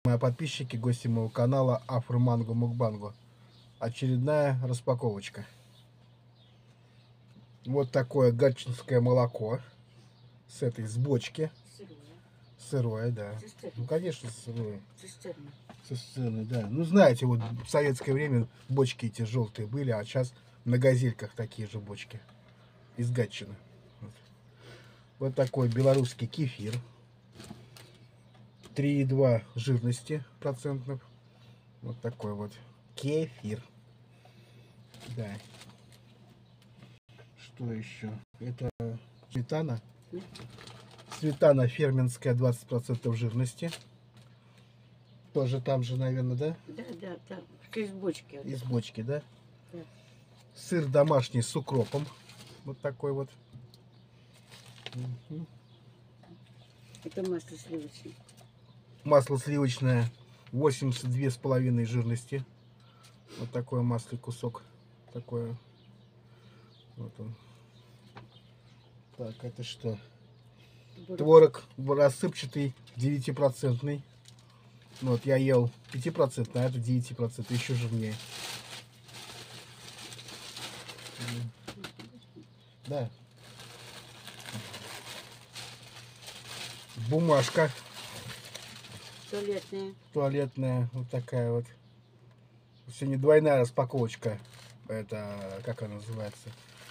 Мои подписчики, гости моего канала Афроманго Мукбанго. Очередная распаковочка. Вот такое гатчинское молоко с этой с бочки. Сырое, да. Ну, конечно, сырое. Цистерны, да. Ну, знаете, вот в советское время бочки эти желтые были, а сейчас на газельках такие же бочки. Из Гатчины. Вот такой белорусский кефир. 3,2 жирности процентов. Вот такой вот кефир. Да. Что еще? Это сметана. Сметана фермерская, 20% жирности. Тоже там же, наверное, да? Да, там. Из бочки. Из бочки, да? Да. Сыр домашний с укропом. Вот такой вот. Угу. Это масло сливочное. Масло сливочное 82,5 жирности. Вот такое масло, кусок. Такое. Вот он. Так, это что? Творог рассыпчатый, 9%. Вот я ел 5%, а это 9%, еще жирнее. Да. Бумажка. Туалетная. Туалетная, вот такая вот. Сегодня двойная распаковочка. Это, как она называется?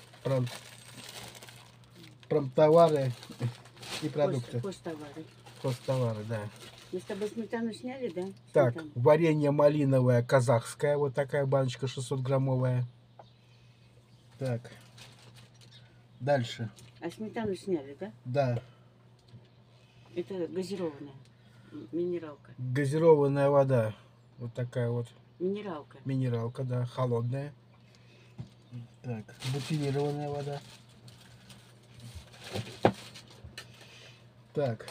Промтовары и продукты. Посттовары. Посттовары, да. Мы с тобой сметану сняли, да? Так, Сметану. варенье малиновое казахское. Вот такая баночка 600-граммовая. Так. Дальше. А сметану сняли, да? Да. Это газированная. Минералка. Газированная вода. Вот такая вот. Минералка. Минералка, да. Холодная. Так. Бутилированная вода. Так.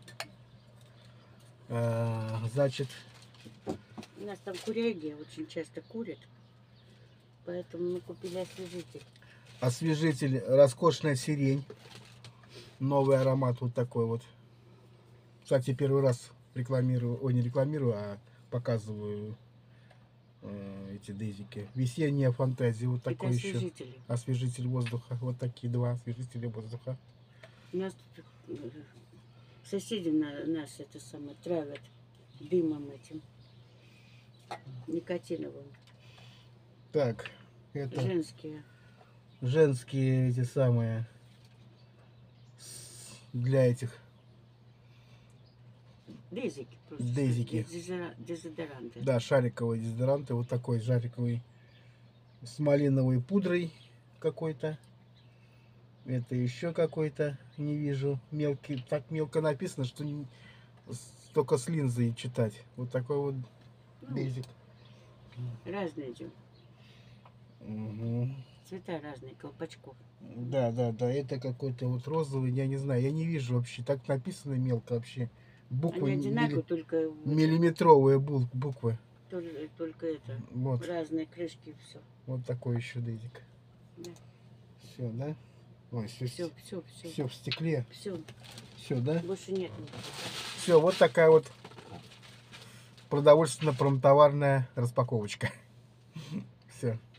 Значит. У нас там куряги очень часто курят. Поэтому мы купили освежитель. Освежитель. Роскошная сирень. Новый аромат вот такой вот. Кстати, первый раз рекламирую, ой, не рекламирую, а показываю эти дезики. Весенняя фантазия, вот такой еще. Освежитель воздуха. Вот такие два освежителя воздуха. У нас тут соседи нас это самое травят дымом этим никотиновым. Так, это женские эти самые для этих дезики. Дезики. Дезодоранты. Да, шариковые дезодоранты. Вот такой шариковый с малиновой пудрой какой-то. Это еще какой-то, не вижу. Мелкий, так мелко написано, что только с линзой читать. Вот такой вот дезик. Разные идем. Угу. Цвета разные, колпачков. Да. Это какой-то вот розовый, я не знаю, я не вижу вообще. Так написано мелко вообще. Буквы они одинаковые, только миллиметровые буквы. Только это. Вот. Разные крышки, все. Вот такой еще дезик. Да. Все, да? Ой, все в стекле. Все, да? Больше нет. Все, вот такая вот продовольственно-промтоварная распаковочка. Все.